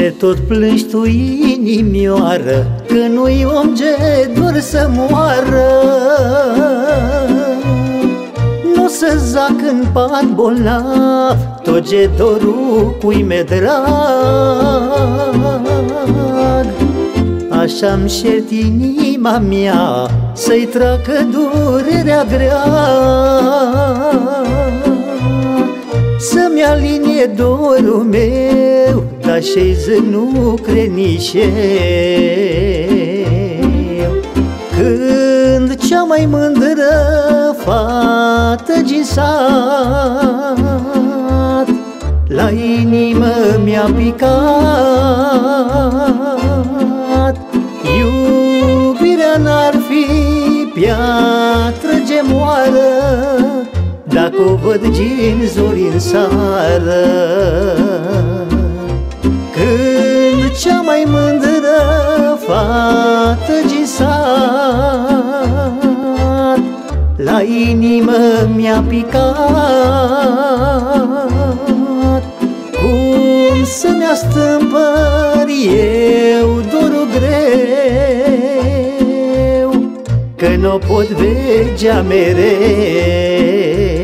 Ce tot plângi tu, inimioară, că nu-i om ce dor să moară. Nu să zac în pat bolnav, tot ce dorul cui mi-e drag. Așa-mi șert inima mea, să-i treacă durerea grea, să-mi alinie dorul meu, dar și-i nu cred nici eu. Când cea mai mândră fată din sat la inimă mi-a picat, iubirea n-ar fi piatră gemoară, dacă o văd din zori în sară. Când cea mai mândră fată din sat la inimă mi-a picat, cum să-mi astâmpăr eu dorul greu, că n-o pot vegea mereu.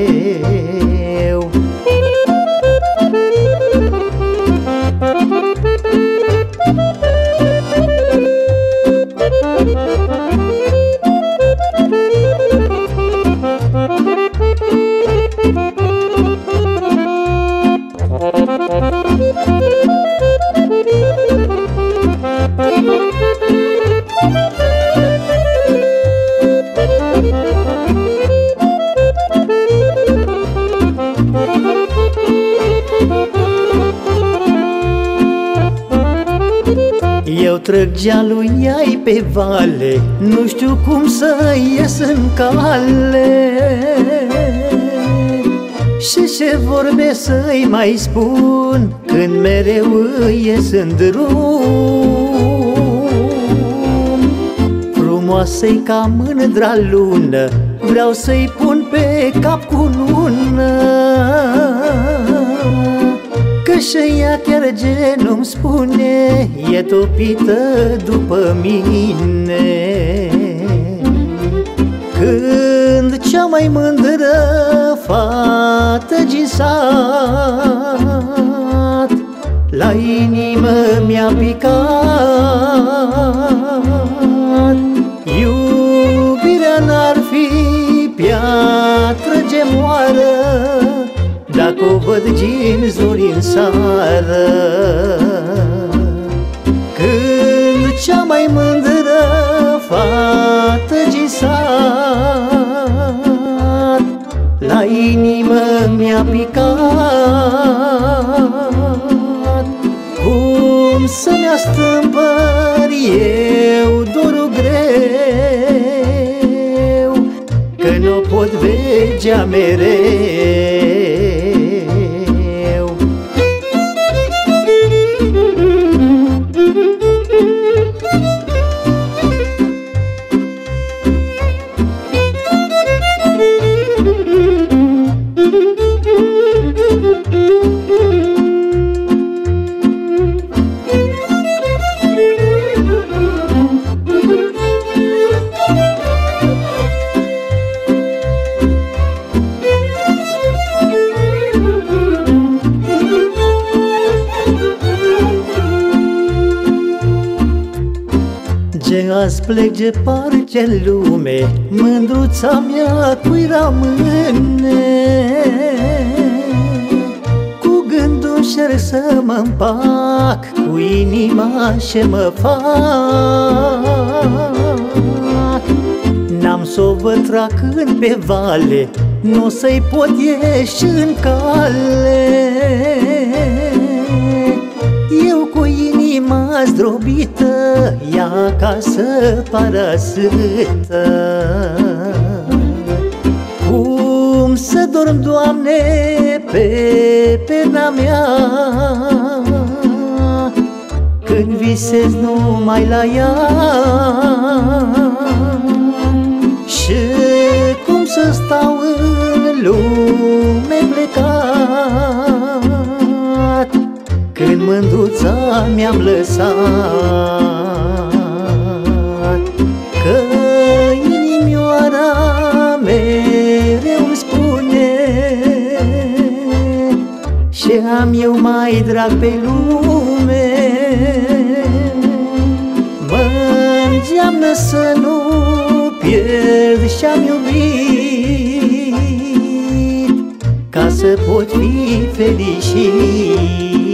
Eu trec gealul ei pe vale, nu știu cum să ies în cale. Și ce vorbe să-i mai spun, când mereu îi ies în drum. Frumoasă-i ca mândra lună, vreau să-i pun pe cap cu lună, că și ea chiar ce nu-mi spune, e topită după mine. Când cea mai mândră fată din sat la inimă mi-a picat, iubirea n-ar fi piatră gemoară, dacă o văd din zori în sară. Când cea mai mândră fată din sat la inimă mi-a picat, cum să-mi astâmpăr eu dorul greu, că n-o pot vegea mereu. Ce azi plec departe în lume, mândruța mea cui rămâne? Cu gândul încerc să mă împac cu inima ce mă fac. N-am să o văd tracând pe vale, nu să-i pot ieși în cale. Eu cu inima zdrobită, ea acasă parasâtă. Cum să dorm, Doamne, pe pena mea, când visez numai la ea? Și cum să stau în lume plecat, când mândruța mi-am lăsat, că inimioara mereu îmi spune ce am eu mai drag pe lume. Mă-ndeamnă să nu pierd ce-am iubit, ca să pot fi fericit.